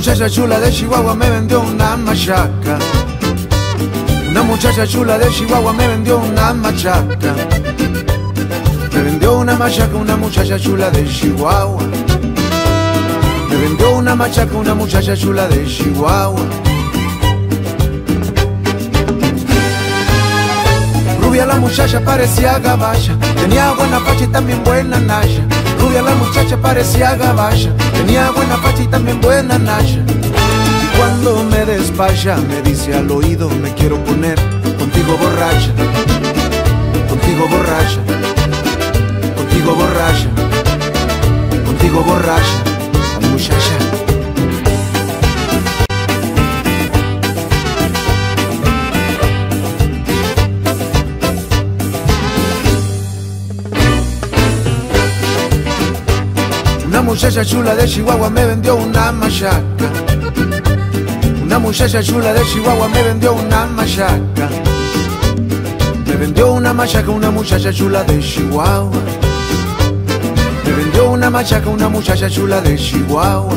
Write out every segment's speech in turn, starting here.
muchacha chula de Chihuahua me vendió una machaca. Una muchacha chula de Chihuahua me vendió una machaca. Me vendió una machaca una muchacha chula de Chihuahua. Me vendió una machaca una muchacha chula de Chihuahua. Rubia la muchacha parecía gabacha, tenía buena facha y también buena naya. Rubia la muchacha parecía gabacha, tenía buena facha y también buena naya. Y cuando me despacha me dice al oído, me quiero poner contigo borracha, contigo borracha, contigo borracha, contigo borracha, ay muchacha. Una muchacha chula de Chihuahua me vendió una machaca. Una muchacha chula de Chihuahua me vendió una machaca. Me vendió una machaca una muchacha chula de Chihuahua. Me vendió una machaca una muchacha chula de Chihuahua.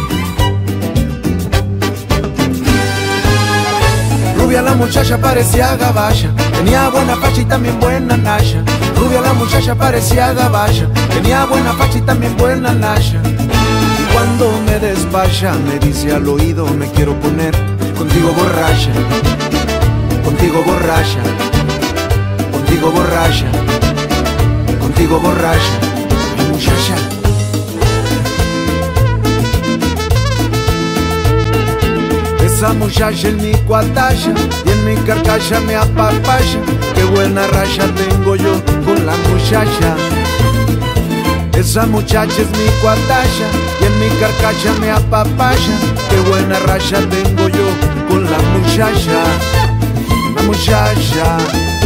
Rubia la muchacha parecía gabacha, tenía buena facha y también buena naya. Rubia la muchacha parecía gabacha, tenía buena facha y también buena naya. Y cuando me despacha me dice al oído, me quiero poner contigo borracha, contigo borracha, contigo borracha, contigo borracha, ay muchacha. Esa muchacha en mi cuatacha y en mi carcacha me apapacha. Qué buena racha tengo yo con la muchacha. Esa muchacha es mi cuatacha y en mi carcacha me apapacha. Qué buena racha tengo yo con la muchacha, la muchacha.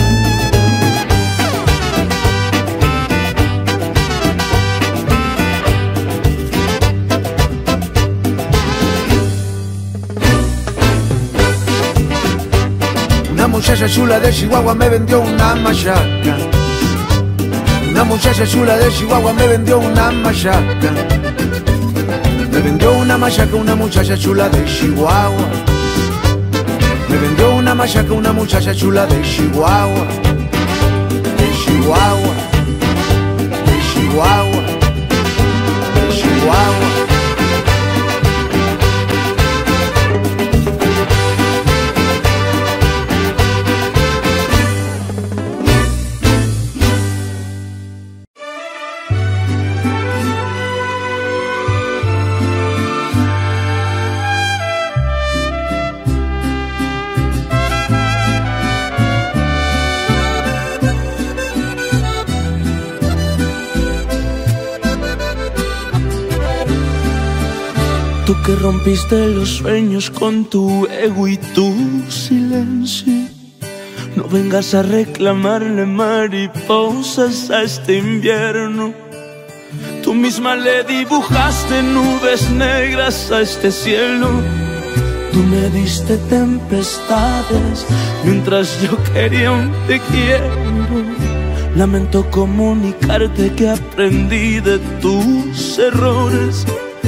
Una muchacha chula de Chihuahua me vendió una machaca. Una muchacha chula de Chihuahua me vendió una machaca. Me vendió una machaca una muchacha chula de Chihuahua. Me vendió una machaca una muchacha chula de Chihuahua. De Chihuahua, de Chihuahua, de Chihuahua. Tú que rompiste los sueños con tu ego y tu silencio, no vengas a reclamarle mariposas a este invierno. Tú misma le dibujaste nubes negras a este cielo. Tú me diste tempestades mientras yo quería un te quiero. Lamento comunicarte que aprendí de tus errores.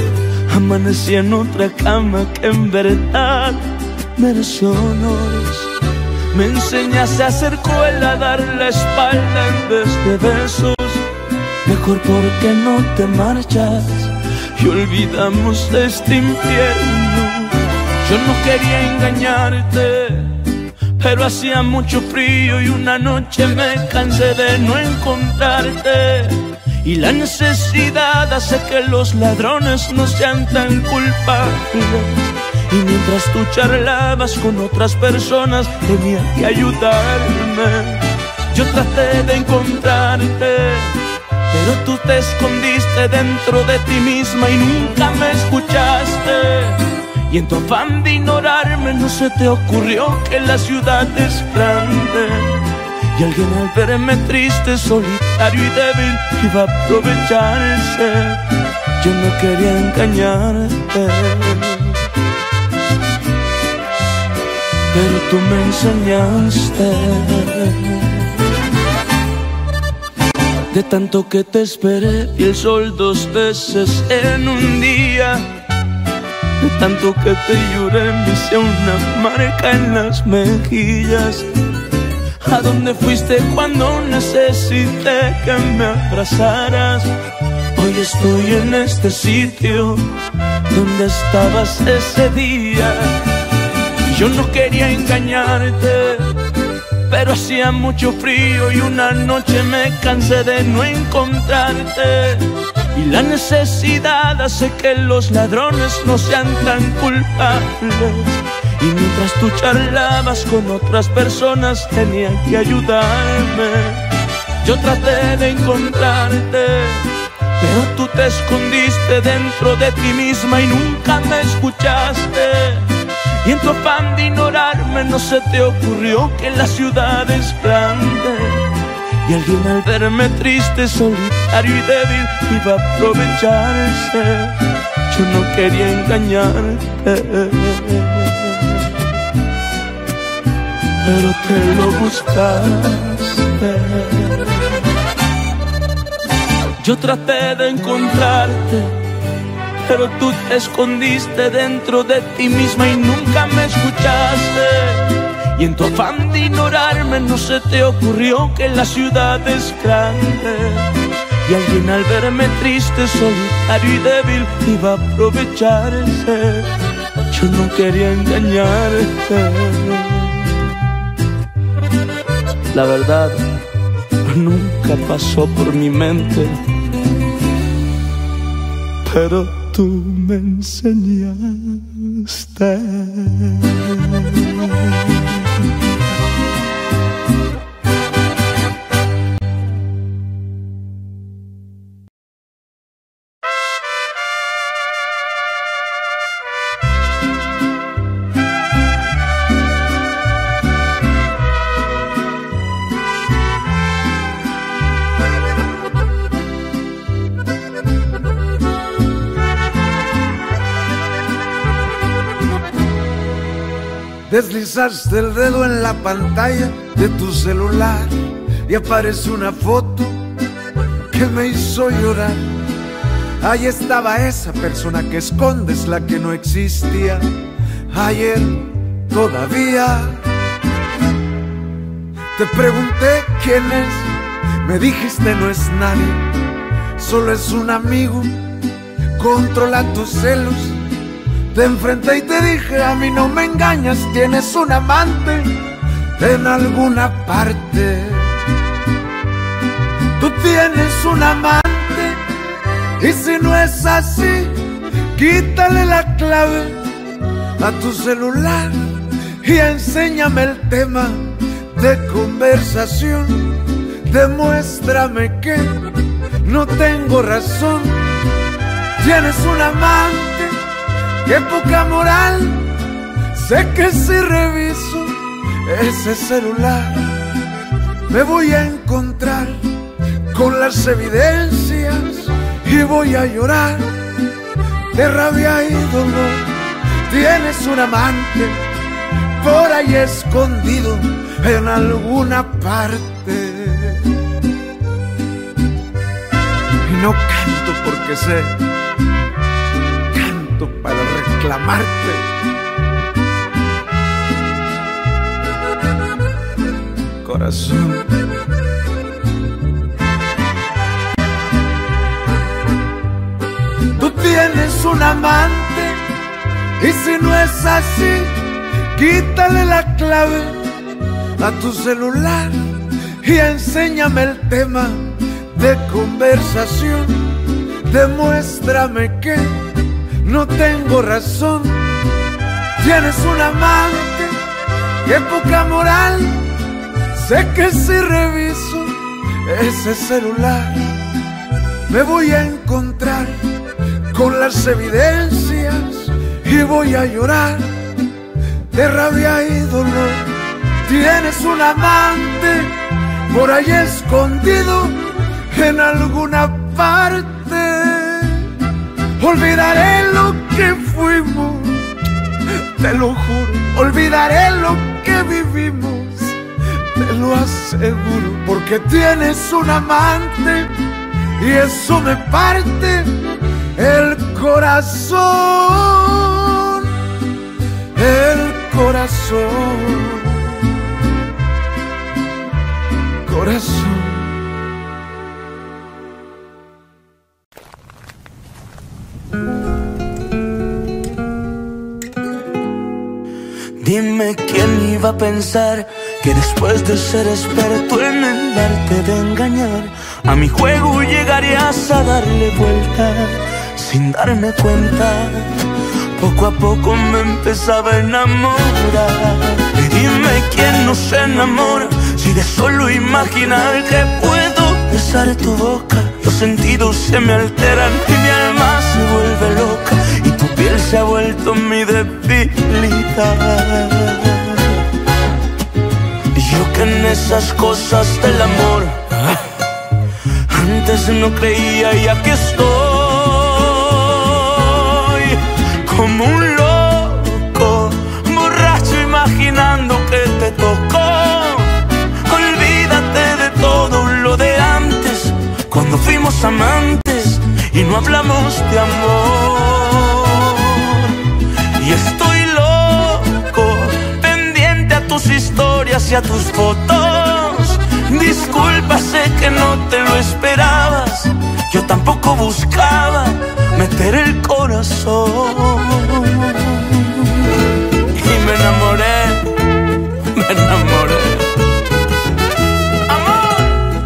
Amanecí en otra cama que en verdad mereció honores. Me enseñaste a ser cruel, a dar la espalda en vez de besos. Mejor porque no te marchas y olvidamos este infierno. Yo no quería engañarte, pero hacía mucho frío y una noche me cansé de no encontrarte. Y la necesidad hace que los ladrones no sean tan culpables. Y mientras tú charlabas con otras personas, tenía que ayudarme. Yo traté de encontrarte, pero tú te escondiste dentro de ti misma y nunca me escuchaste. Y en tu afán de ignorarme no se te ocurrió que la ciudad es grande. Y alguien al verme triste, solitario y débil iba a aprovecharse. Yo no quería engañarte, pero tú me enseñaste. De tanto que te esperé, vi el sol 2 veces en un día. De tanto que te lloré me hice una marca en las mejillas. ¿A dónde fuiste cuando necesité que me abrazaras? Hoy estoy en este sitio donde estabas ese día. Yo no quería engañarte, pero hacía mucho frío y una noche me cansé de no encontrarte. Y la necesidad hace que los ladrones no sean tan culpables. Y mientras tú charlabas con otras personas tenía que ayudarme. Yo traté de encontrarte, pero tú te escondiste dentro de ti misma y nunca me escuchaste. Y en tu afán de ignorarme no se te ocurrió que la ciudad es grande. Y alguien al verme triste, solitario y débil iba a aprovecharse. Yo no quería engañarte, pero te lo buscaste. Yo traté de encontrarte, pero tú te escondiste dentro de ti misma y nunca me escuchaste. Y en tu afán de ignorarme no se te ocurrió que la ciudad es grande. Y alguien al verme triste, solitario y débil iba a aprovecharse. Yo no quería engañarte. La verdad, nunca pasó por mi mente, pero tú me enseñaste. Deslizaste el dedo en la pantalla de tu celular y aparece una foto que me hizo llorar. Ahí estaba esa persona que escondes, la que no existía ayer todavía. Te pregunté quién es, me dijiste no es nadie, solo es un amigo, controla tus celos. Te enfrenté y te dije, a mí no me engañas, tienes un amante en alguna parte. Tú tienes un amante, y si no es así, quítale la clave a tu celular y enséñame el tema de conversación. Demuéstrame que no tengo razón. Tienes un amante, qué poca moral. Sé que si reviso ese celular me voy a encontrar con las evidencias y voy a llorar de rabia y dolor. Tienes un amante por ahí escondido en alguna parte. Y no canto porque sé, para reclamarte. Corazón, tú tienes un amante, y si no es así, quítale la clave a tu celular y enséñame el tema de conversación. Demuéstrame que no tengo razón. Tienes un amante, qué poca moral. Sé que si reviso ese celular me voy a encontrar con las evidencias y voy a llorar de rabia y dolor. Tienes un amante por ahí escondido en alguna parte. Olvidaré lo que fuimos, te lo juro. Olvidaré lo que vivimos, te lo aseguro. Porque tienes un amante y eso me parte el corazón. corazón, corazón. Dime quién iba a pensar que después de ser experto en el arte de engañar, a mi juego llegarías a darle vuelta sin darme cuenta. Poco a poco me empezaba a enamorar. Y dime quién no se enamora si de solo imaginar que puedo besar tu boca los sentidos se me alteran y mi alma se vuelve loca y tu piel se ha vuelto mi debilidad. Y yo que en esas cosas del amor antes no creía y aquí estoy como un loco, borracho imaginando que te tocó. Olvídate de todo lo de antes, cuando fuimos amantes y no hablamos de amor. Y estoy loco, pendiente a tus historias y a tus fotos. Disculpa, sé que no te lo esperabas, yo tampoco buscaba meter el corazón. Y me enamoré, me enamoré. Amor,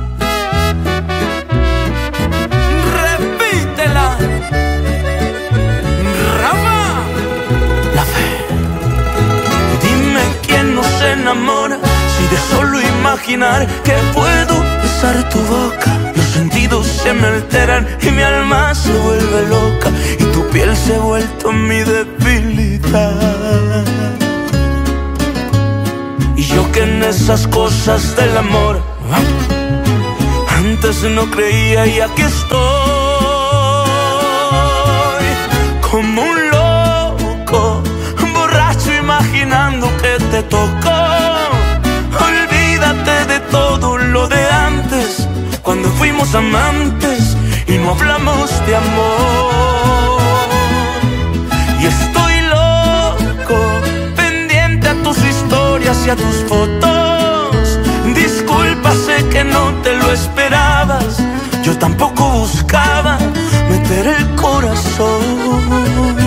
repítela. Rafa, la fe. Dime quién no se enamora si de solo imaginar que puedo besar tu boca los sentidos se me alteran y mi alma se vuelve loca y tu piel se ha vuelto mi debilidad. Y yo que en esas cosas del amor antes no creía y aquí estoy como un loco, borracho imaginando que te tocó. Olvídate de todo lo de antes, cuando fuimos amantes y no hablamos de amor. Y estoy loco, pendiente a tus historias y a tus fotos. Disculpa, sé que no te lo esperabas, yo tampoco buscaba meter el corazón.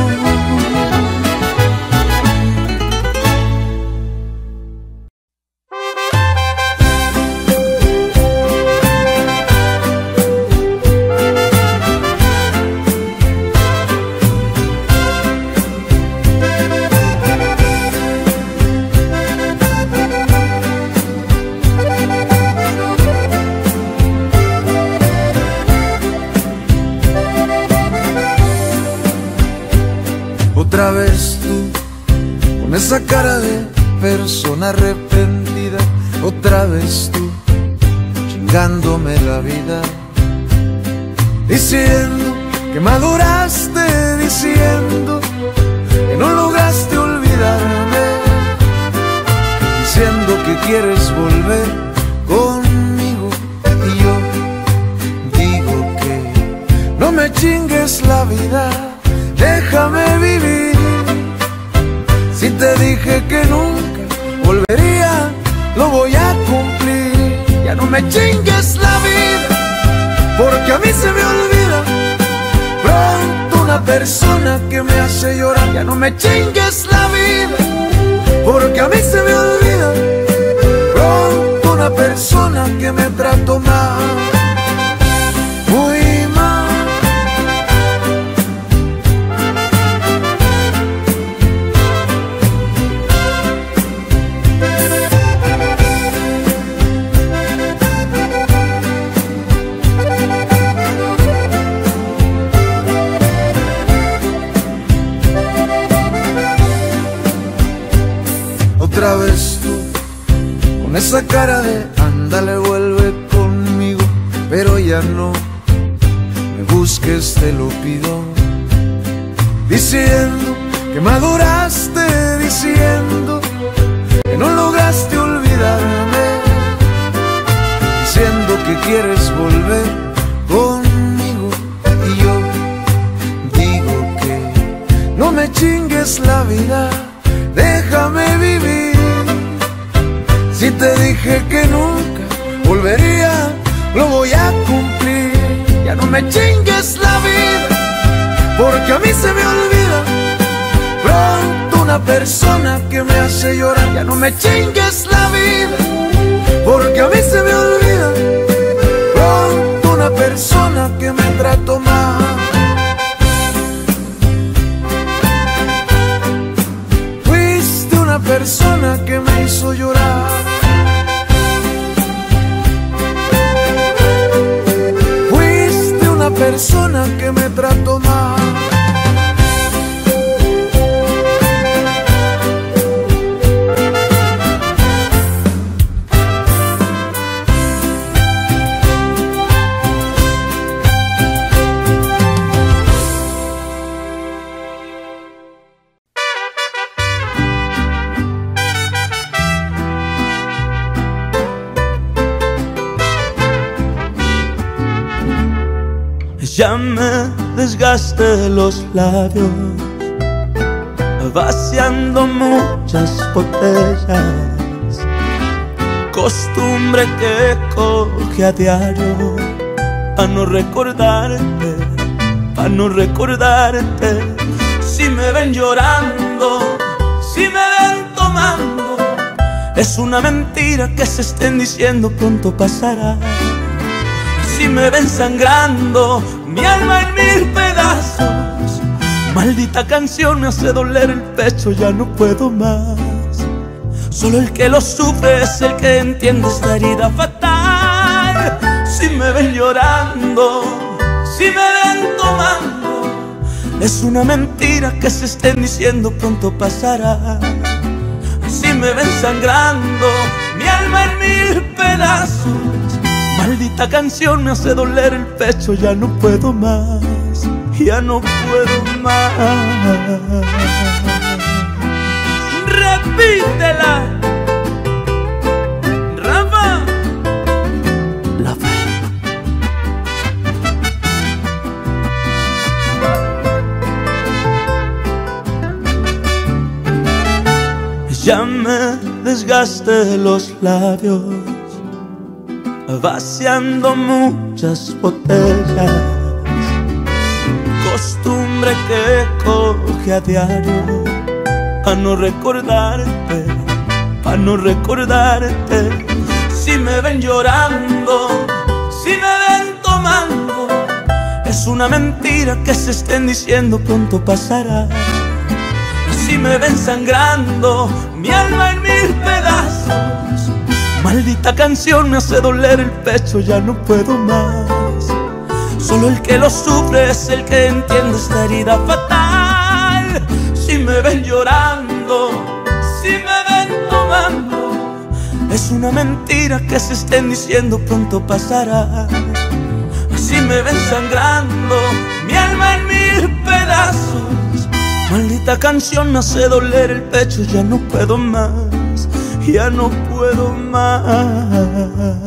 Otra vez tú, con esa cara de persona arrepentida. Otra vez tú, chingándome la vida, diciendo que maduraste, diciendo que no lograste olvidarme, diciendo que quieres volver conmigo. Y yo digo que no me chingues la vida, déjame vivir. Si te dije que nunca volvería, lo voy a cumplir. Ya no me chingues la vida, porque a mí se me olvida pronto una persona que me hace llorar. Ya no me chingues la vida, porque a mí se me olvida pronto una persona que me trató mal, muy mal. Otra vez tú, con esa cara de ándale, vuelve conmigo, pero ya no me busques, te lo pido. Diciendo que maduraste, diciendo que no lograste olvidarme, diciendo que quieres volver conmigo. Y yo digo que no me chingues la vida, déjame vivir. una persona que me hace llorar. Ya no me chingues la vida, porque a mí se me olvida pronto una persona que me trató mal. Fuiste una persona que me hizo llorar. Fuiste una persona que me trató mal. Ya me desgasté los labios, vaciando muchas botellas, costumbre que coge a diario, pa' no recordarte, pa' no recordarte. Si me ven llorando, si me ven tomando, es una mentira que se estén diciendo pronto pasará. Si me ven sangrando, mi alma en 1000 pedazos, maldita canción me hace doler el pecho, ya no puedo más. Solo el que lo sufre es el que entiende esta herida fatal. Si me ven llorando, si me ven tomando, es una mentira que se estén diciendo pronto pasará. Si me ven sangrando, mi alma en 1000 pedazos, maldita canción me hace doler el pecho, ya no puedo más, ya no puedo más. Repítela, Rafa. La fe. Ya me desgasté los labios, vaciando muchas botellas, costumbre que coge a diario, pa' no recordarte, pa' no recordarte. Si me ven llorando, si me ven tomando, es una mentira que se estén diciendo pronto pasará. Si me ven sangrando, mi alma en 1000 pedazos, maldita canción me hace doler el pecho, ya no puedo más. Solo el que lo sufre es el que entiende esta herida fatal. Si me ven llorando, si me ven tomando, es una mentira que se estén diciendo pronto pasará. Si me ven sangrando, mi alma en 1000 pedazos, maldita canción me hace doler el pecho, ya no puedo más, ya no puedo más.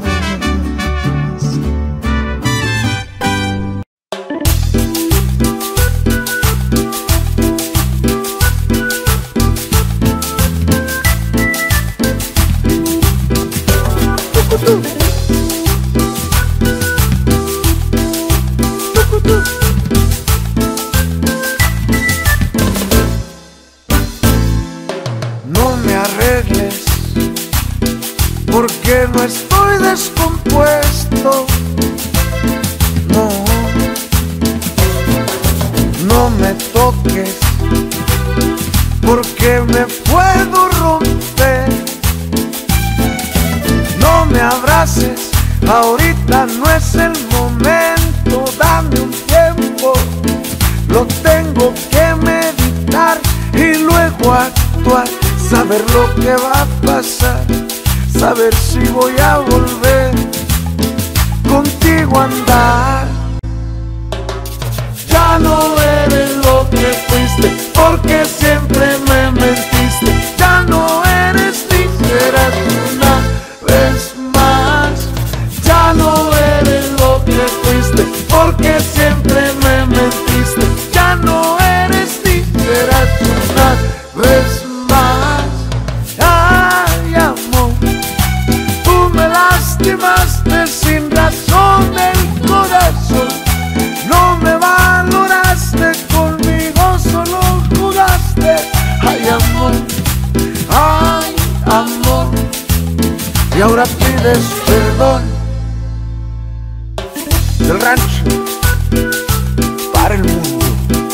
No me arregles, porque no estoy descompuesto. No, no me toques, porque me puedo romper. No me abraces, ahorita no es el momento. Dame un tiempo, lo tengo que meditar y luego actuar. Saber lo que va a pasar, saber si voy a volver contigo a andar. Ya no eres lo que fuiste, porque siempre me mentiste. Ya no eres ni serás una vez más. Ya no eres lo que fuiste, porque siempre me mentiste. Ya no eres ni serás una vez más. Ay, amor, tú me lastimaste sin razón del corazón. No me valoraste, conmigo solo jugaste. Ay, y ahora pides perdón. Del rancho para el mundo,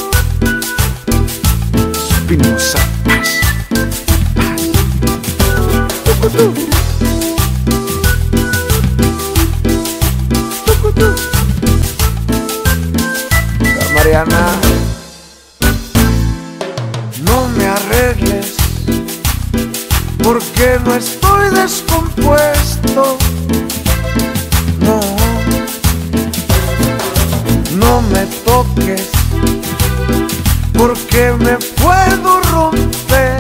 Espinoza Paz. Mariana, no me arregles, porque no estoy descompuesto. No, no me toques, porque me puedo romper.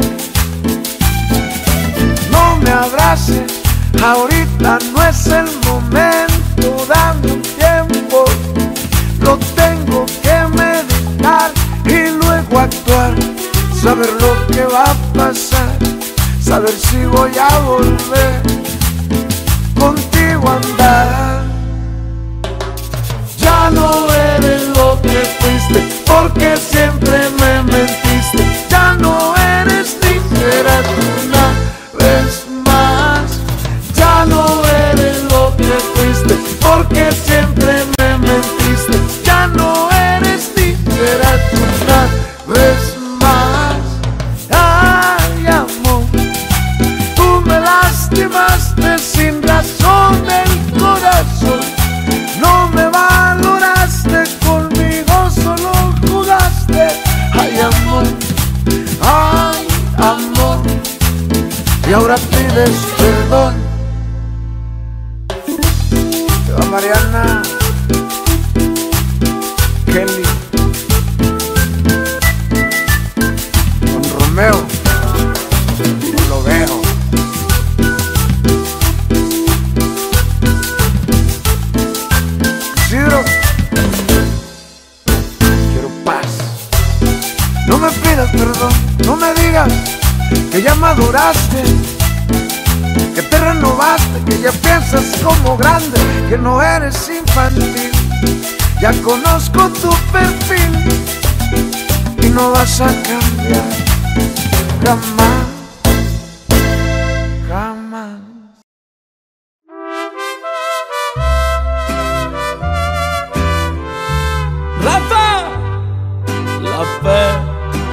No me abraces, ahorita no es el momento. Dame un tiempo, lo tengo que meditar y luego actuar. Saber lo que va a pasar, saber si voy a volver contigo a andar. Ya no eres lo que fuiste, porque siempre me mentiste. Ya no eres sincera una vez más. Ya no eres lo que fuiste, porque siempre me mentiste. Ya no eres sincera una vez más. Ay, amor, tú me lastimaste sin razón el corazón. No me valoraste, conmigo solo jugaste. Ay, amor, ay, amor, y ahora pides perdón. Te va Mariana, Kelly, con Romeo, no lo veo. Isidro, quiero paz. No me pidas perdón, no me digas que ya maduraste, que te renovaste, que ya piensas como grande, que no eres infantil. Ya conozco tu perfil y no vas a cambiar jamás, jamás. Rafa, la fe.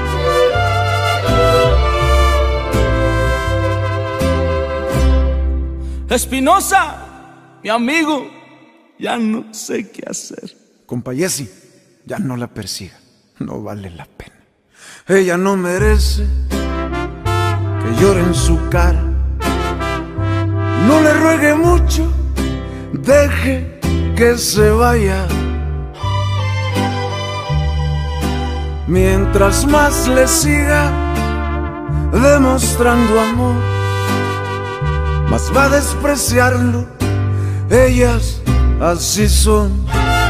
Espinoza, mi amigo, ya no sé qué hacer. Compa Jessi, ya no la persiga, no vale la pena. Ella no merece que llore en su cara. No le ruegue mucho, deje que se vaya. Mientras más le siga demostrando amor, más va a despreciarlo. Ellas así son.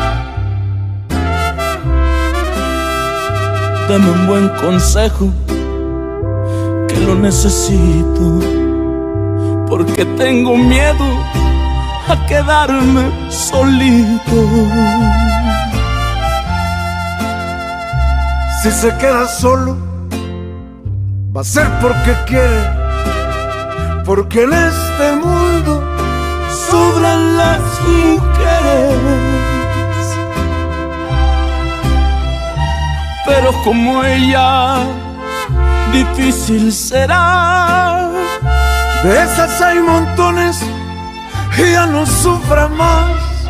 Dame un buen consejo, que lo necesito, porque tengo miedo a quedarme solito. Si se queda solo, va a ser porque quiere, porque en este mundo sobran las mujeres. Pero como ella, difícil será. De esas hay montones y ya no sufra más.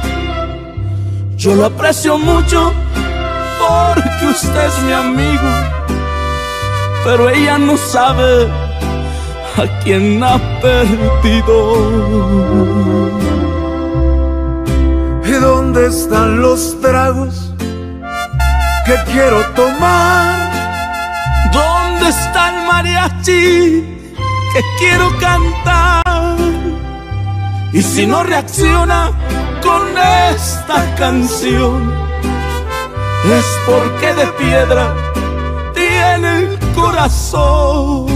Yo lo aprecio mucho porque usted es mi amigo, pero ella no sabe a quién ha perdido. ¿Y dónde están los tragos que quiero tomar? ¿Dónde está el mariachi que quiero cantar? Y si no reacciona con esta canción, es porque de piedra tiene el corazón.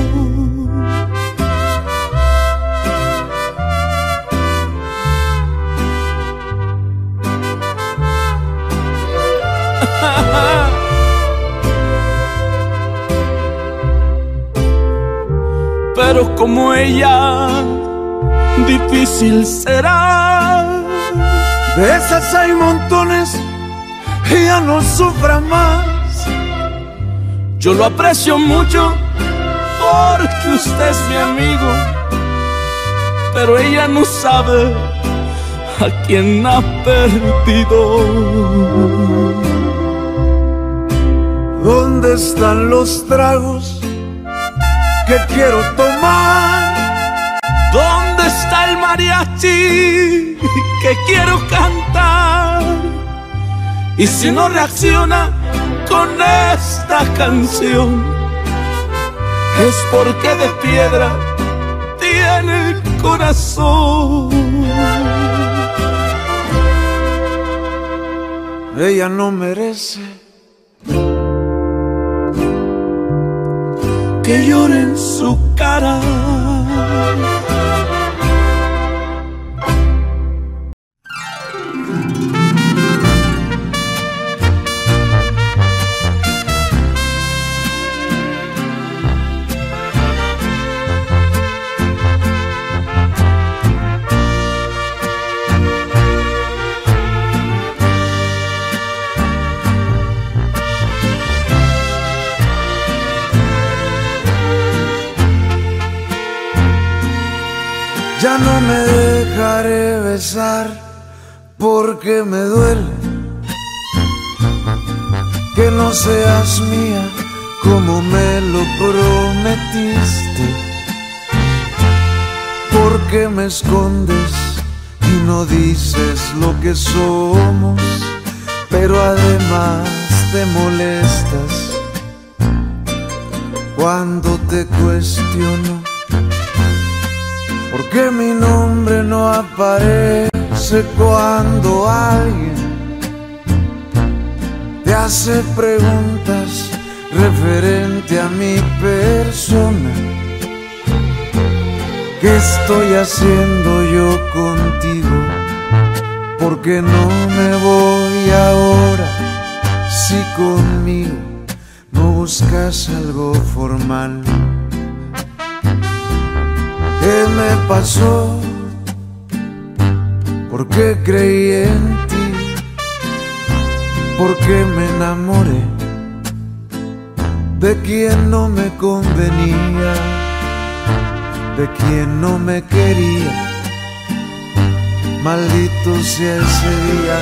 Pero como ella, difícil será. De esas hay montones y ya no sufra más. Yo lo aprecio mucho porque usted es mi amigo, pero ella no sabe a quién ha perdido. ¿Dónde están los tragos que quiero tomar? ¿Dónde está el mariachi que quiero cantar? Y si no reacciona con esta canción, es porque de piedra tiene el corazón. Ella no merece que llore en su cara. Ya no me dejaré besar porque me duele que no seas mía como me lo prometiste. Porque me escondes y no dices lo que somos, pero además te molestas cuando te cuestiono. Porque mi nombre no aparece cuando alguien te hace preguntas referente a mi persona. ¿Qué estoy haciendo yo contigo? ¿Por qué no me voy ahora si conmigo no buscas algo formal? ¿Qué me pasó? ¿Por qué creí en ti? ¿Por qué me enamoré de quien no me convenía, de quien no me quería? Maldito sea ese día.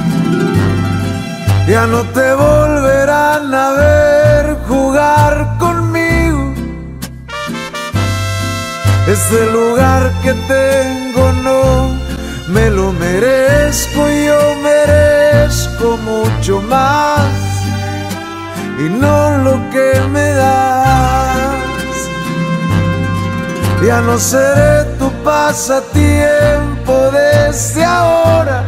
Ya no te volverán a ver jugar conmigo. Este lugar que tengo no me lo merezco, yo merezco mucho más y no lo que me das. Ya no seré tu pasatiempo desde ahora.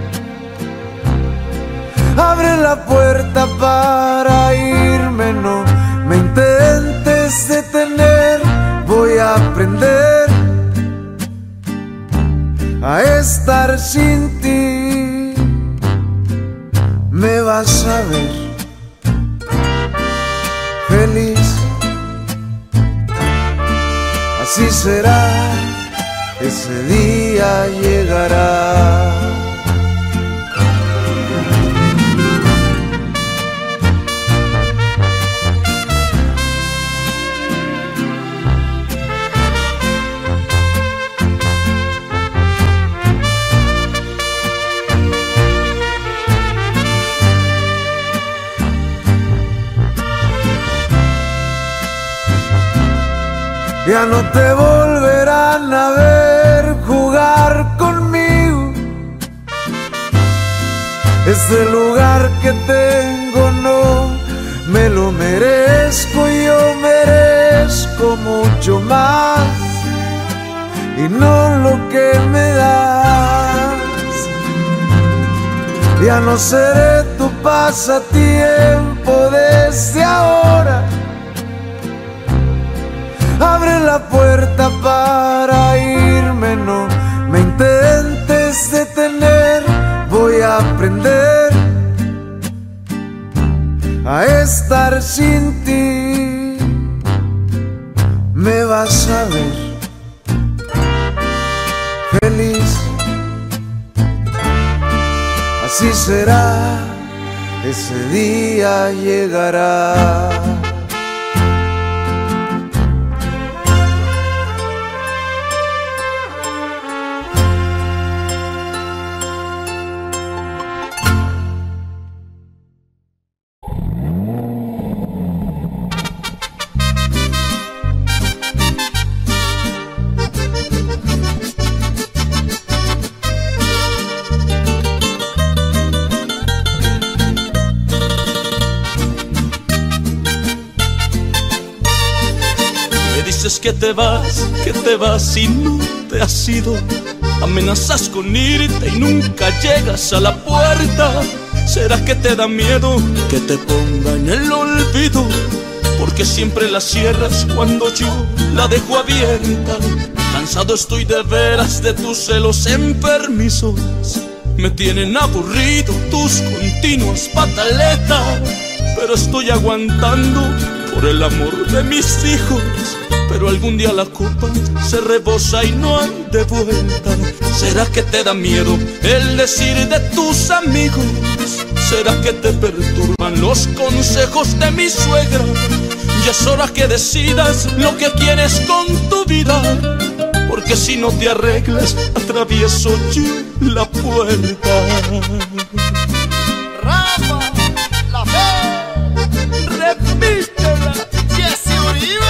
Abre la puerta para irme, no me intentes detener. Voy a aprender a estar sin ti. Me vas a ver feliz. Así será, ese día llegará. Ya no te volverán a ver jugar conmigo. Este lugar que tengo no me lo merezco, yo merezco mucho más y no lo que me das. Ya no seré tu pasatiempo desde ahora. Abre la puerta para irme, no me intentes detener. Voy a aprender a estar sin ti. Me vas a ver así será, ese día llegará. Dices que te vas y no te has ido. Amenazas con irte y nunca llegas a la puerta. ¿Será que te da miedo que te ponga en el olvido? Porque siempre la cierras cuando yo la dejo abierta. Cansado estoy de veras de tus celos enfermizos. Me tienen aburrido tus continuas pataletas. Pero estoy aguantando por el amor de mis hijos. Pero algún día la copa se rebosa y no hay de vuelta. ¿Será que te da miedo el decir de tus amigos? ¿Será que te perturban los consejos de mi suegra? Ya es hora que decidas lo que quieres con tu vida. Porque si no te arreglas, atravieso yo la puerta. Rafa, la fe, repítela, Jessi Uribe.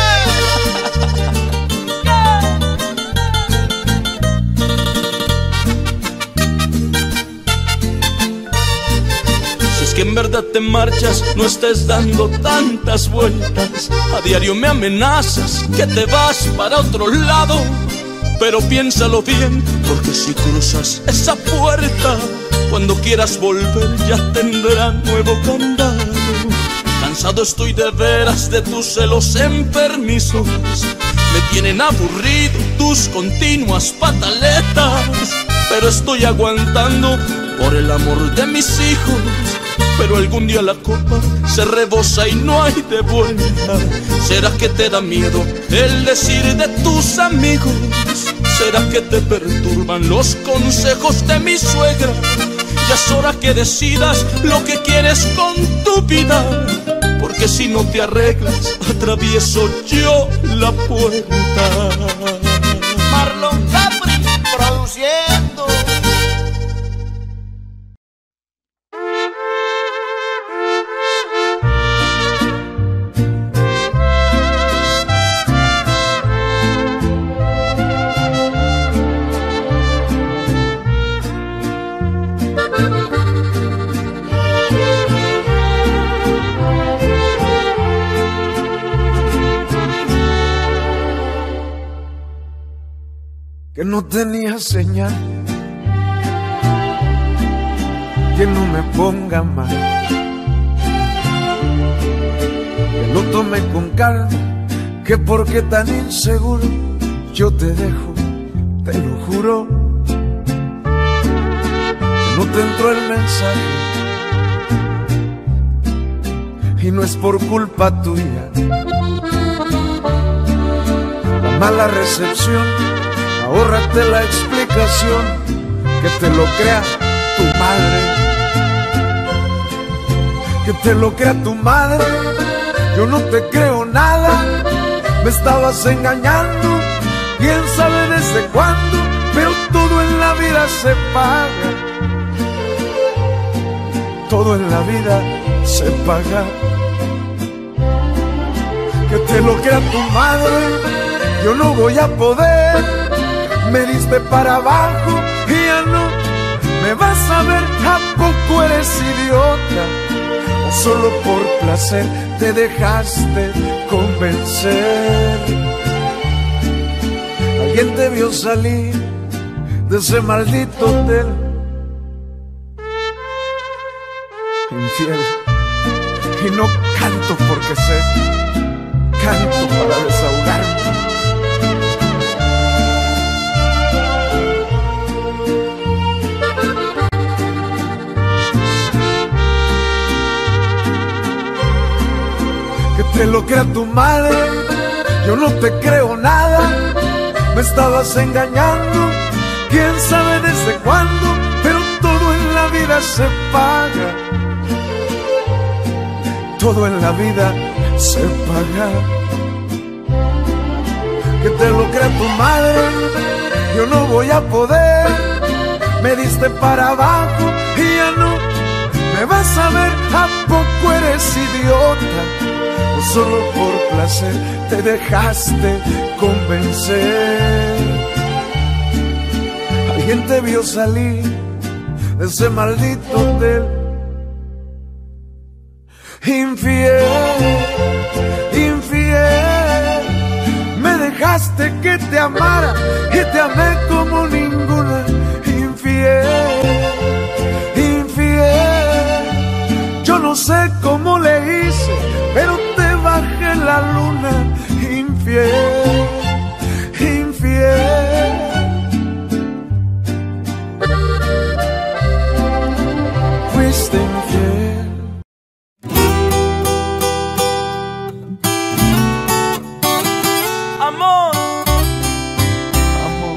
Que en verdad te marchas, no estés dando tantas vueltas. A diario me amenazas que te vas para otro lado. Pero piénsalo bien, porque si cruzas esa puerta, cuando quieras volver ya tendrá nuevo candado. Cansado estoy de veras de tus celos enfermizos. Me tienen aburrido tus continuas pataletas. Pero estoy aguantando por el amor de mis hijos. Pero algún día la copa se rebosa y no hay de vuelta. ¿Será que te da miedo el decir de tus amigos? ¿Será que te perturban los consejos de mi suegra? Ya es hora que decidas lo que quieres con tu vida. Porque si no te arreglas, atravieso yo la puerta. Marlon Capri produciendo. Que no tenía señal, que no me ponga mal, que lo tome con calma, que porque tan inseguro yo te dejo, te lo juro, que no te entró el mensaje y no es por culpa tuya. La mala recepción, ahórrate la explicación, que te lo crea tu madre, que te lo crea tu madre. Yo no te creo nada, me estabas engañando, quién sabe desde cuándo, pero todo en la vida se paga, todo en la vida se paga. Que te lo crea tu madre, yo no voy a poder. Me diste para abajo y ya no me vas a ver. ¿A poco eres idiota? ¿O solo por placer te dejaste convencer? Alguien te vio salir de ese maldito hotel. Infiel. Y no canto porque sé, canto para desahogarme. Te lo crea tu madre, yo no te creo nada, me estabas engañando, quién sabe desde cuándo, pero todo en la vida vida se paga, todo en la vida se paga. Que te lo crea tu madre, yo no voy a poder. Me diste para abajo y ya no me vas a ver. ¿A poco eres idiota? O solo por placer te dejaste convencer. Alguien te vio salir de ese maldito hotel. Infiel, infiel, me dejaste que te amara y te amé como ninguna. Infiel, infiel, yo no sé cómo le hice, pero te bajé la luna. Infiel, infiel. Fuiste infiel. Amor, amor,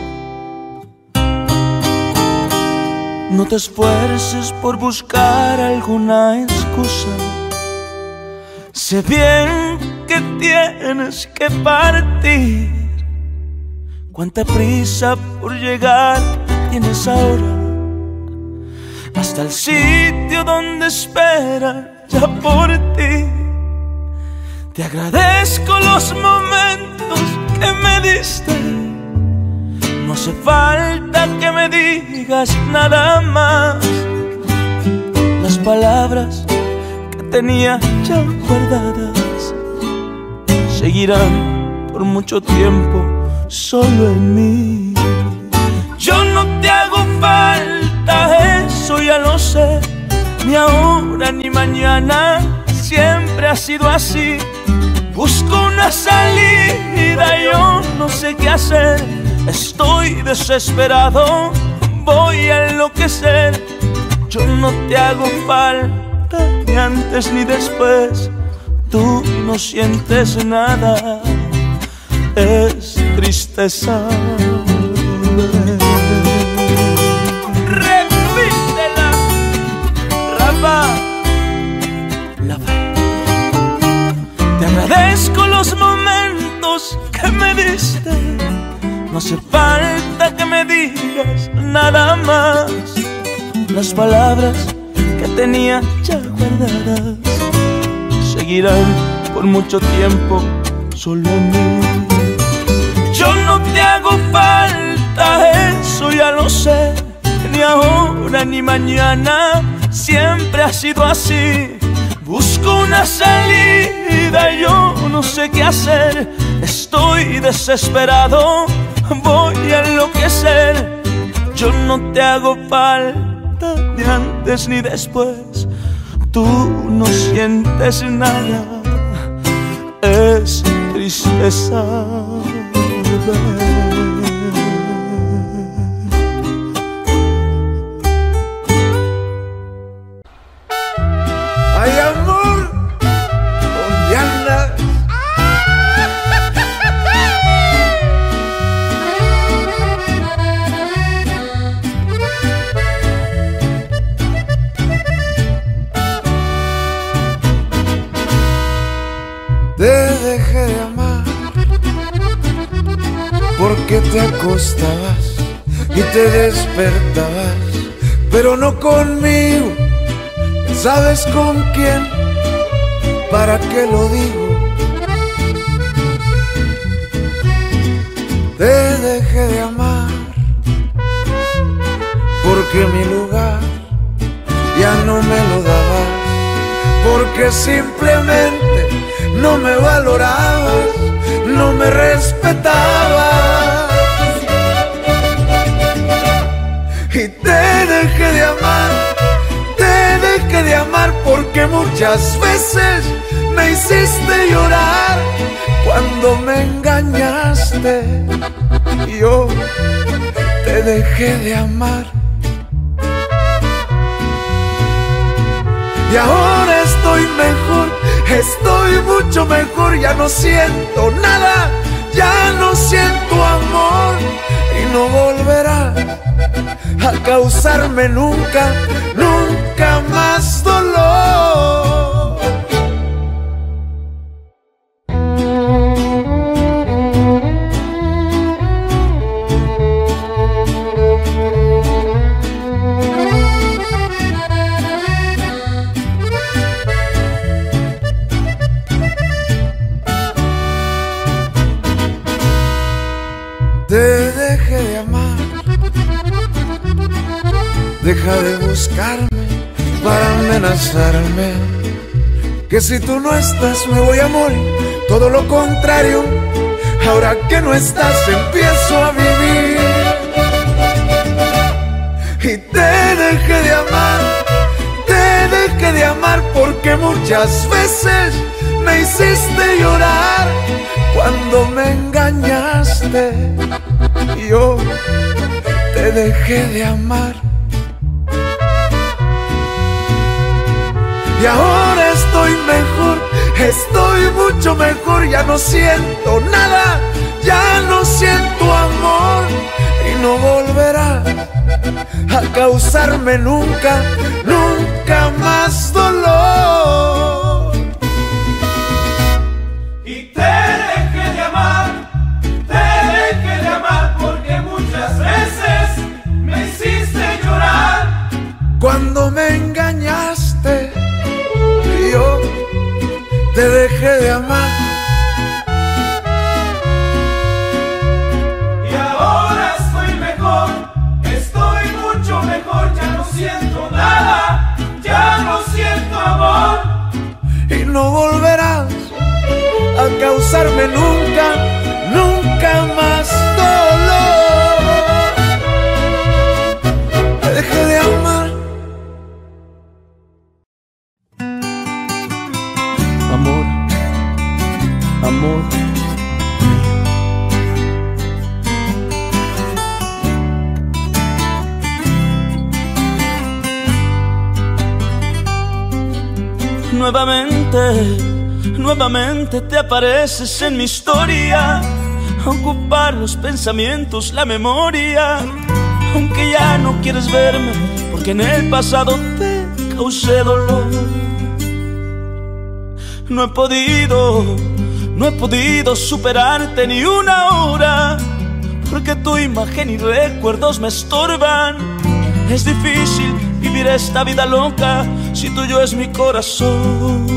no te esfuerces por buscar alguna excusa. Sé bien que tienes que partir. Cuánta prisa por llegar tienes ahora, hasta el sitio donde espera ya por ti. Te agradezco los momentos que me diste. No hace falta que me digas nada más. Las palabras que tenía ya guardadas seguirán por mucho tiempo solo en mí. Yo no te hago falta, eso ya lo sé. Ni ahora ni mañana, siempre ha sido así. Busco una salida, yo no sé qué hacer. Estoy desesperado, voy a enloquecer. Yo no te hago falta, ni antes ni después. Tú no sientes nada, es tristeza. Repítela, Rafa. Te agradezco los momentos que me diste. No hace falta que me digas nada más. Las palabras que tenía ya guardadas seguirán por mucho tiempo solo en mí. Yo no te hago falta, eso ya lo sé. Ni ahora ni mañana, siempre ha sido así. Busco una salida, yo no sé qué hacer. Estoy desesperado, voy a enloquecer. Yo no te hago falta, ni antes ni después. Tú no sientes nada, es tristeza. Ay, amor, ¿dónde andas? Te dejé de amar porque te acostabas y te despertabas, pero no conmigo. ¿Sabes con quién? ¿Para qué lo digo? Te dejé de amar porque mi lugar ya no me lo dabas, porque simplemente no me valorabas, no me respetabas. Y te dejé de amar, te dejé de amar porque muchas veces me hiciste llorar cuando me engañaste. Yo te dejé de amar y ahora estoy mejor, estoy mucho mejor. Ya no siento nada, ya no siento amor y no volverá a causarme nunca, nunca nunca más dolor. Te dejé de amar, deja de buscarme para amenazarme, que si tú no estás me voy a morir. Todo lo contrario, ahora que no estás empiezo a vivir. Y te dejé de amar porque muchas veces me hiciste llorar cuando me engañaste. Yo te dejé de amar y ahora estoy mejor, estoy mucho mejor. Ya no siento nada, ya no siento amor y no volverás a causarme nunca, nunca más dolor. Y te dejé de amar porque muchas veces me hiciste llorar cuando me engañaste. Yo te dejé de amar y ahora estoy mejor, estoy mucho mejor. Ya no siento nada, ya no siento amor y no volverás a causarme nunca, nunca más dolor. Te dejé de amar. Amor, amor mío. Nuevamente te apareces en mi historia, a ocupar los pensamientos, la memoria. Aunque ya no quieres verme, porque en el pasado te causé dolor. No he podido superarte ni una hora, porque tu imagen y recuerdos me estorban. Es difícil vivir esta vida loca si tuyo es mi corazón.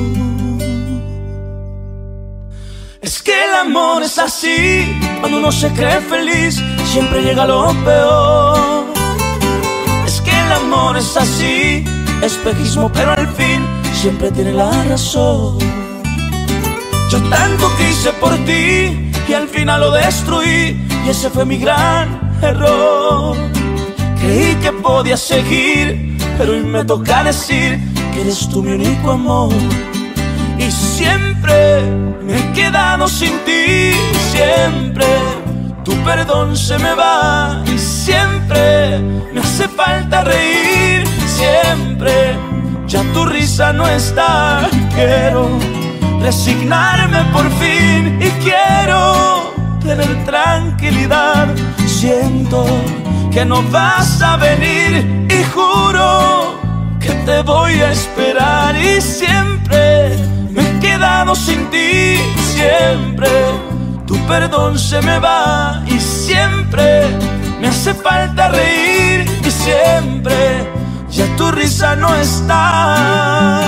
Es que el amor es así, cuando uno se cree feliz, siempre llega lo peor. Es que el amor es así, espejismo, pero al fin siempre tiene la razón. Yo tanto quise por ti y al final lo destruí, y ese fue mi gran error. Creí que podía seguir, pero hoy me toca decir que eres tú mi único amor. Y siempre me he quedado sin ti, siempre tu perdón se me va, y siempre me hace falta reír, siempre ya tu risa no está. Quiero resignarme por fin y quiero tener tranquilidad. Siento que no vas a venir y juro que te voy a esperar. Y siempre me he quedado sin ti, siempre tu perdón se me va, y siempre me hace falta reír, y siempre ya tu risa no está.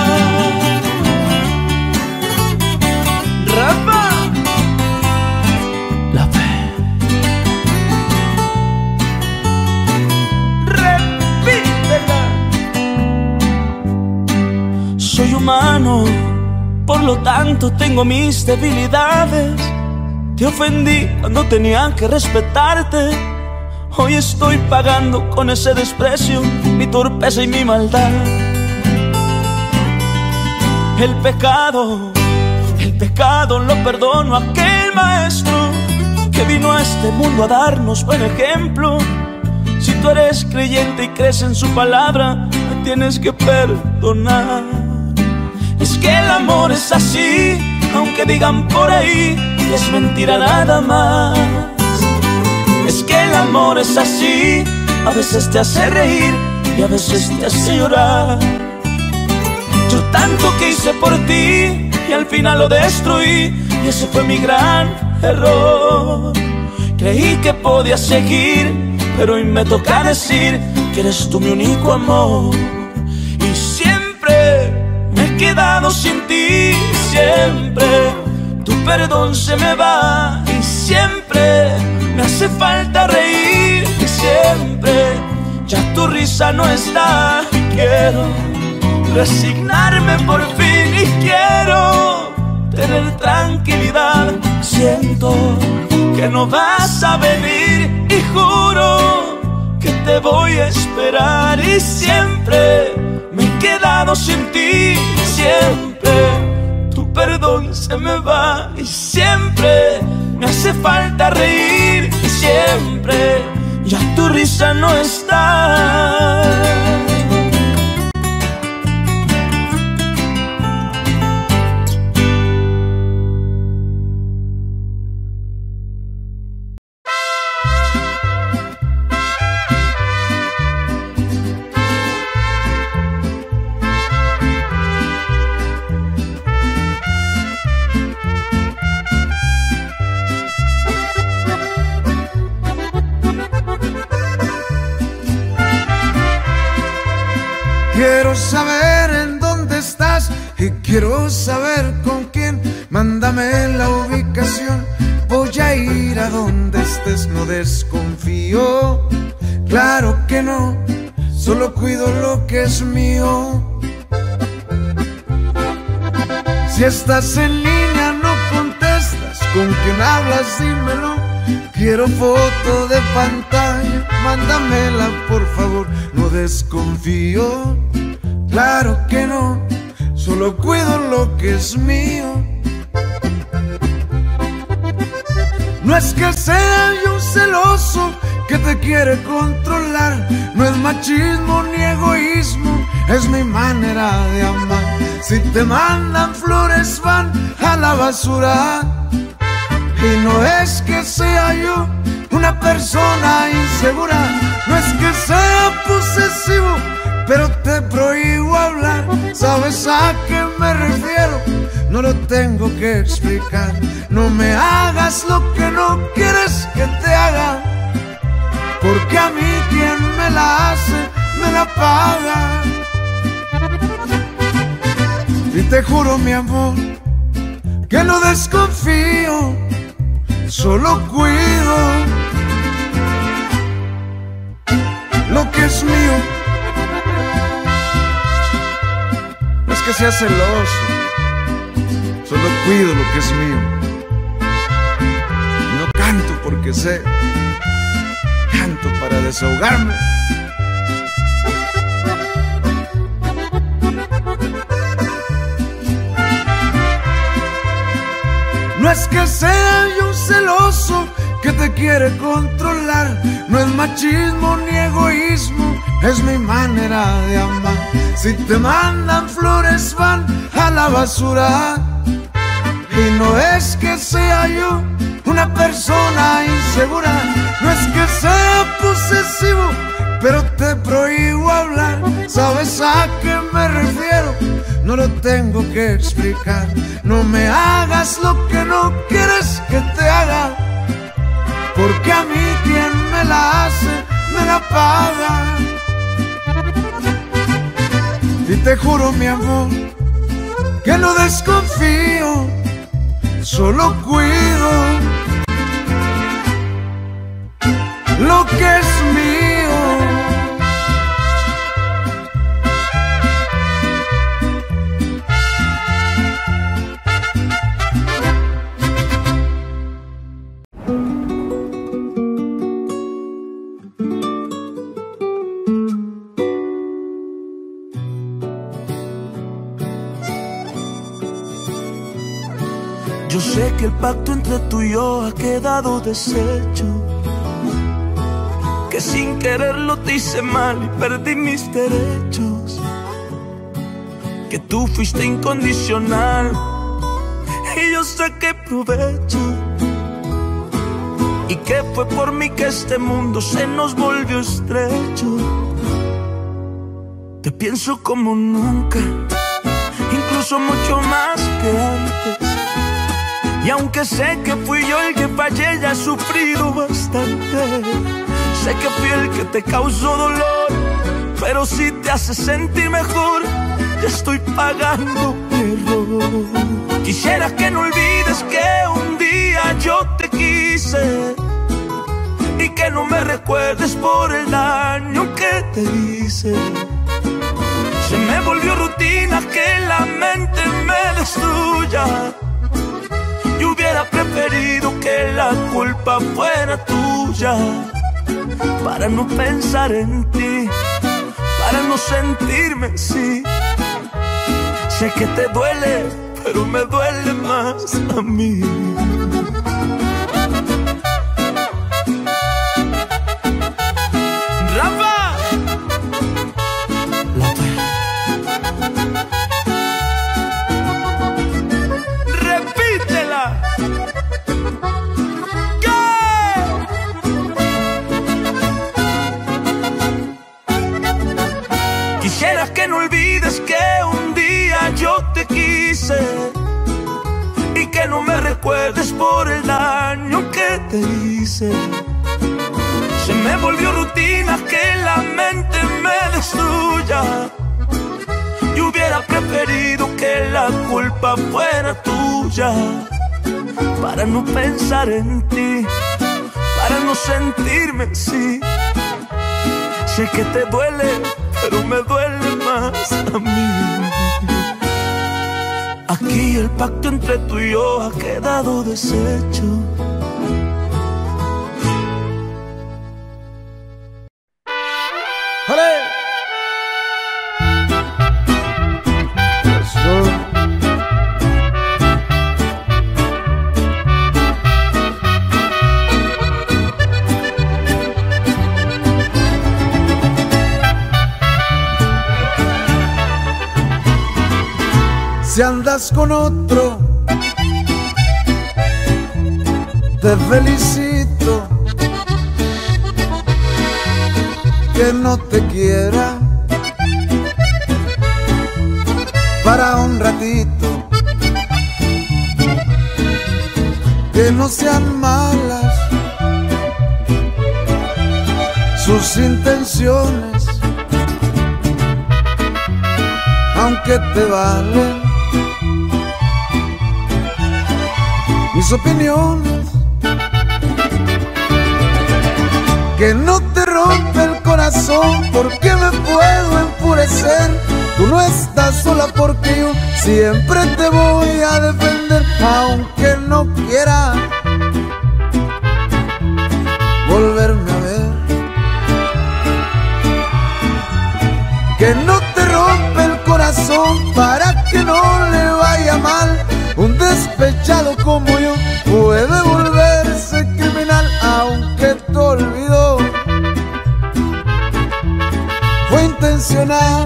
Rafa, la fe. Repítela. Soy humano, por lo tanto tengo mis debilidades. Te ofendí cuando tenía que respetarte. Hoy estoy pagando con ese desprecio mi torpeza y mi maldad. El pecado lo perdono a aquel maestro que vino a este mundo a darnos buen ejemplo. Si tú eres creyente y crees en su palabra, me tienes que perdonar. Es que el amor es así, aunque digan por ahí que es mentira nada más. Es que el amor es así, a veces te hace reír y a veces te hace llorar. Yo tanto que hice por ti y al final lo destruí, y ese fue mi gran error. Creí que podía seguir, pero hoy me toca decir que eres tú mi único amor. Y siempre me he quedado sin ti, siempre tu perdón se me va, y siempre me hace falta reír, y siempre ya tu risa no está. Y quiero resignarme por fin, y quiero tener tranquilidad. Siento que no vas a venir y juro que te voy a esperar. Y siempre me he quedado sin ti, siempre tu perdón se me va, y siempre me hace falta reír, y siempre ya tu risa no está. Quiero saber en dónde estás y quiero saber con quién. Mándame la ubicación, voy a ir a donde estés. No desconfío, claro que no, solo cuido lo que es mío. Si estás en línea no contestas, ¿con quién hablas? Dímelo. Quiero foto de pantalla, mándamela por favor. No desconfío, claro que no, solo cuido lo que es mío. No es que sea yo celoso que te quiere controlar, no es machismo ni egoísmo, es mi manera de amar. Si te mandan flores van a la basura. Y no es que sea yo una persona insegura, no es que sea posesivo, pero te prohíbo hablar. ¿Sabes a qué me refiero? No lo tengo que explicar. No me hagas lo que no quieres que te haga, porque a mí quien me la hace, me la paga. Y te juro, mi amor, que no desconfío, solo cuido lo que es mío. No es que sea celoso, solo cuido lo que es mío. No canto porque sé, canto para desahogarme. No es que sea yo celoso que te quiere controlar, no es machismo ni egoísmo, es mi manera de amar. Si te mandan flores van a la basura. Y no es que sea yo una persona insegura, no es que sea posesivo, pero te prohíbo hablar. ¿Sabes a qué me refiero? No lo tengo que explicar. No me hagas lo que no quieres que te haga, porque a mí quien me la hace, me la paga. Y te juro, mi amor, que no desconfío, solo cuido lo que es mío. Yo sé que el pacto entre tú y yo ha quedado deshecho, que sin quererlo te hice mal y perdí mis derechos, que tú fuiste incondicional y yo saqué provecho, y que fue por mí que este mundo se nos volvió estrecho. Te pienso como nunca, incluso mucho más que antes. Y aunque sé que fui yo el que fallé, ya he sufrido bastante. Sé que fui el que te causó dolor, pero si te hace sentir mejor, ya estoy pagando mi error. Quisiera que no olvides que un día yo te quise y que no me recuerdes por el daño que te hice. Se me volvió rutina que la mente me destruya. Yo hubiera preferido que la culpa fuera tuya, para no pensar en ti, para no sentirme así. Sé que te duele, pero me duele más a mí. Rafa, repítela. Quisiera que no olvides que un día yo te quise y que no me recuerdes por el daño que te hice. Se me volvió rutina que la mente me destruya. Yo hubiera preferido que la culpa fuera tuya, para no pensar en ti, para no sentirme así. Sé que te duele, pero me duele más a mí. Aquí el pacto entre tú y yo ha quedado deshecho. ¡Jale! Eso. Si andas con otro, te felicito. Que no te quiera para un ratito, que no sean malas sus intenciones, aunque te valen mis opiniones. Que no te rompe el corazón, porque me puedo enfurecer. Tú no estás sola porque yo siempre te voy a defender, aunque no quiera volverme a ver. Que no te rompe el corazón para que no le vaya mal. Un despechado como yo puede volverse criminal, aunque te olvidó. Fue intencional.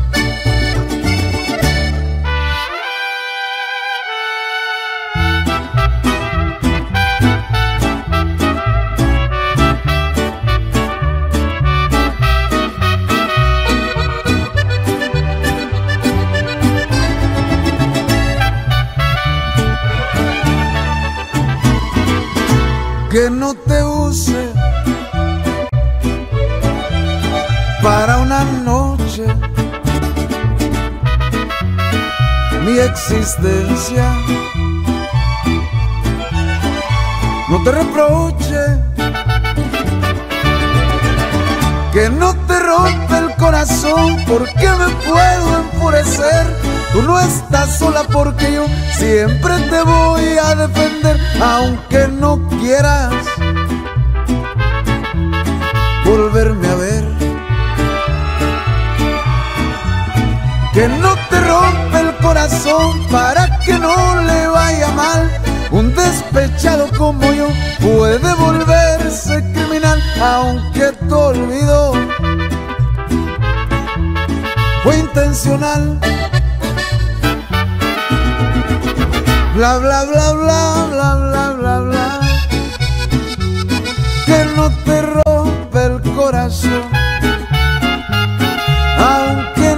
Que no te use para una noche mi existencia. No te reproche, que no te rompe el corazón, porque me puedo enfurecer. Tú no estás sola porque yo siempre te voy a defender, aunque no quieras volverme a ver. Que no te rompe el corazón para que no le vaya mal. Un despechado como yo puede volverse criminal, aunque te olvidó. Fue intencional. Bla bla bla bla bla bla bla bla. Que no te rompe el corazón, aunque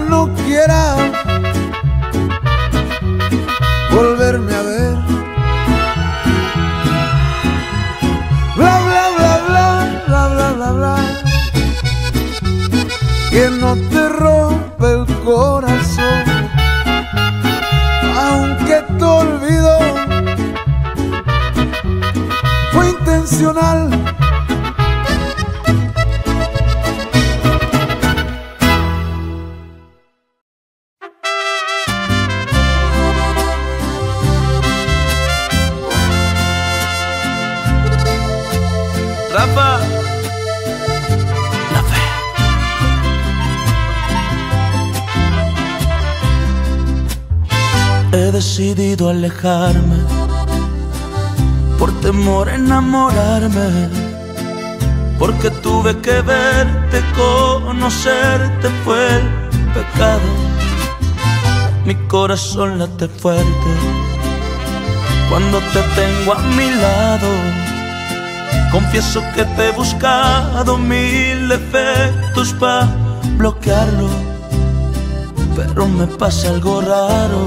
Rafa, la fe. He decidido alejarme por temor a enamorarme, porque tuve que verte, conocerte fue el pecado. Mi corazón late fuerte cuando te tengo a mi lado. Confieso que te he buscado mil defectos para bloquearlo, pero me pasa algo raro,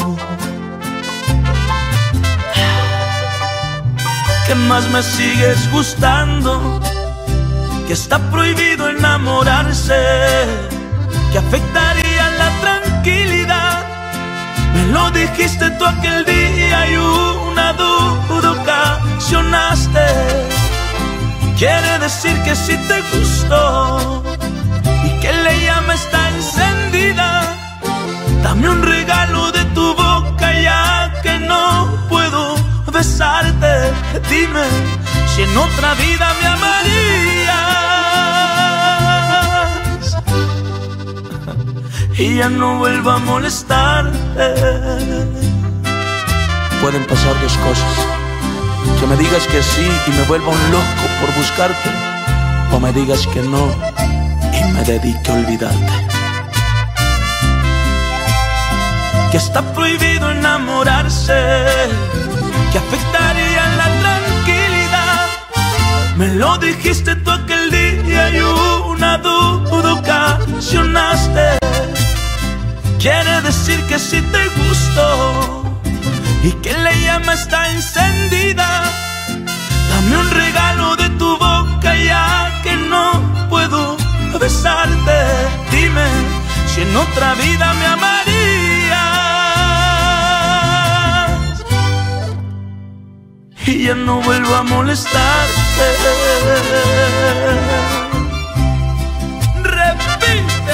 que más me sigues gustando, que está prohibido enamorarse, que afectaría la tranquilidad. Me lo dijiste tú aquel día y una duda ocasionaste. Quiere decir que sí te gustó y que la llama está encendida. Dame un regalo de tu boca ya que no puedo besarte. Dime si en otra vida me amarías y ya no vuelva a molestarte. Pueden pasar dos cosas: que me digas que sí y me vuelva un loco por buscarte, o me digas que no y me dedique a olvidarte. Que está prohibido enamorarse, que afectaría la tranquilidad. Me lo dijiste tú aquel día y una duda ocasionaste. Quiere decir que sí te gustó y que la llama está encendida. Dame un regalo de tu boca ya que no puedo besarte. Dime si en otra vida me amarías y ya no vuelvo a molestarte. Repite.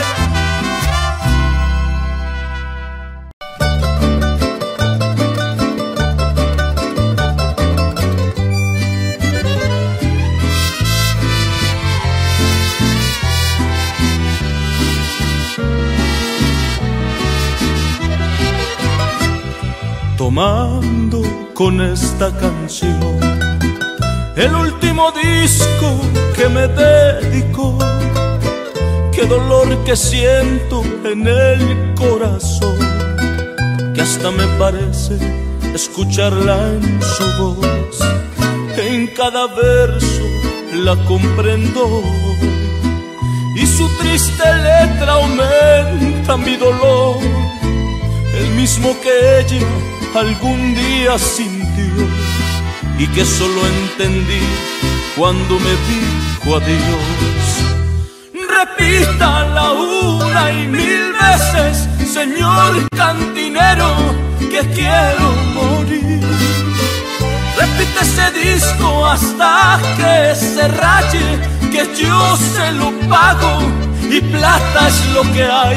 Tomando con esta canción el último disco que me dedico. Qué dolor que siento en el corazón, que hasta me parece escucharla en su voz. En cada verso la comprendo y su triste letra aumenta mi dolor, el mismo que ella algún día sintió y que solo entendí cuando me dijo adiós. Repítala una y mil veces, señor cantinero, que quiero morir. Repite ese disco hasta que se raye, que yo se lo pago y plata es lo que hay.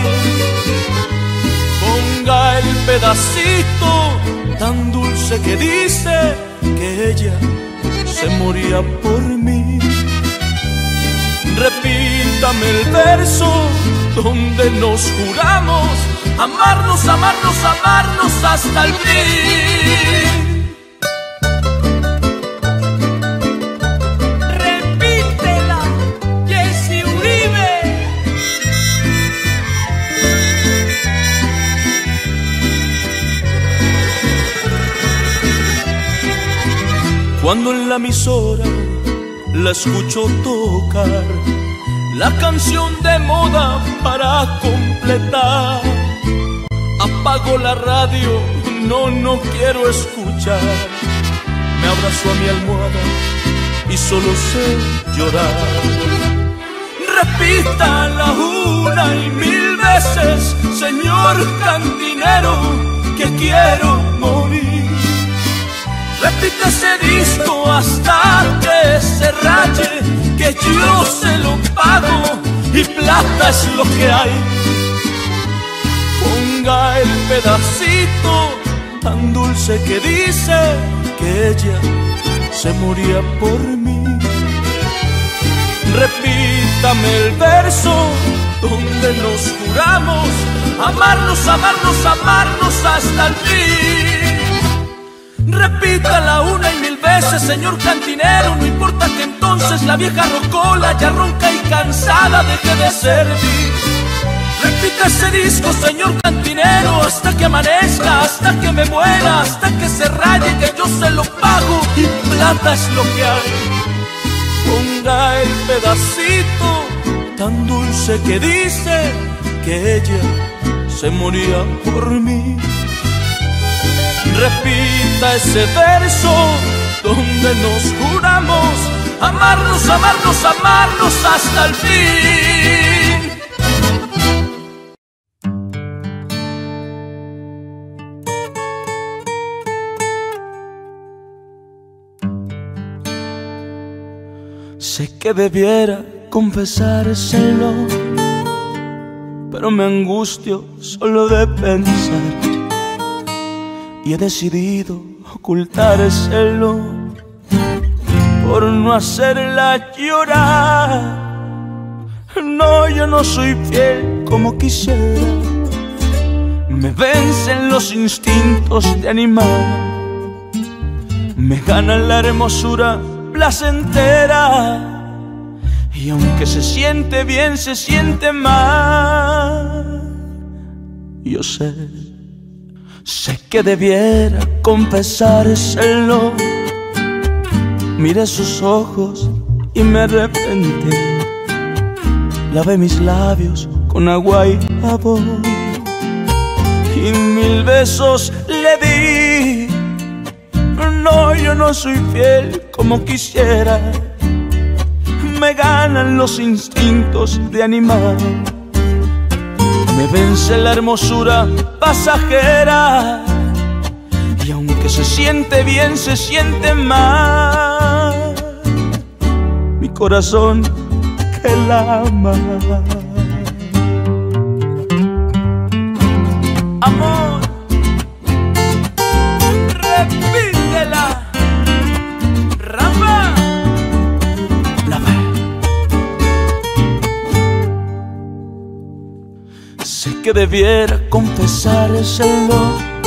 Ponga el pedacito tan dulce que dice que ella se moría por mí. Repítame el verso donde nos juramos amarnos, amarnos, amarnos hasta el fin. Repítela, Jessi Uribe. Cuando en la emisora la escucho tocar la canción de moda para completar, apago la radio, no quiero escuchar. Me abrazo a mi almohada y solo sé llorar. Repítala una y mil veces, señor cantinero, que quiero morir. Repite ese disco hasta que se raye, que yo se lo pago y plata es lo que hay. Ponga el pedacito tan dulce que dice que ella se moría por mí. Repítame el verso donde nos juramos amarnos, amarnos, amarnos hasta el fin. Repítala una y mil veces, señor cantinero, no importa que entonces la vieja rocola ya ronca y cansada deje de servir. Repita ese disco, señor cantinero, hasta que amanezca, hasta que me muera, hasta que se raye, que yo se lo pago y plata es lo que hay. Ponga el pedacito tan dulce que dice que ella se moría por mí. Repita ese verso donde nos juramos amarnos, amarnos, amarnos hasta el fin. Sé que debiera confesárselo, pero me angustio solo de pensar y he decidido ocultárselo por no hacerla llorar. No, yo no soy fiel como quisiera, me vencen los instintos de animal, me gana la hermosura placentera, y aunque se siente bien, se siente mal. Yo sé que debiera confesárselo. Miré sus ojos y me arrepentí, lavé mis labios con agua y jabón y 1000 besos le di. No, yo no soy fiel como quisiera, me ganan los instintos de animal, me vence la hermosura pasajera, y aunque se siente bien, se siente mal. Mi corazón que la ama. Amor, repítela, Rafa. Sé que debiera confesárselo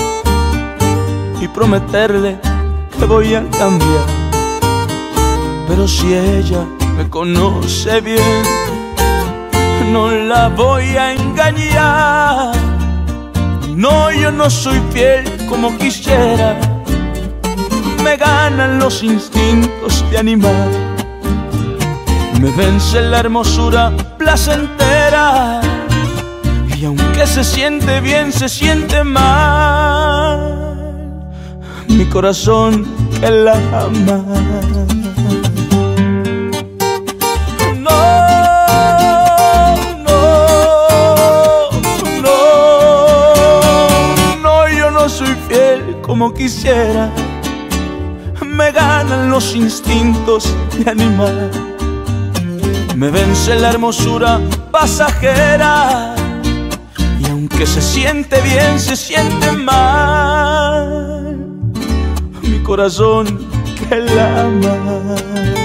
y prometerle que voy a cambiar, pero si ella me conoce bien, no la voy a engañar. No, yo no soy fiel como quisiera, me ganan los instintos de animal, me vence la hermosura placentera, y aunque se siente bien, se siente mal. Mi corazón que la ama. No, no, no, no, yo no soy fiel como quisiera, me ganan los instintos de animal, me vence la hermosura pasajera, y aunque se siente bien, se siente mal. Mi corazón que la ama.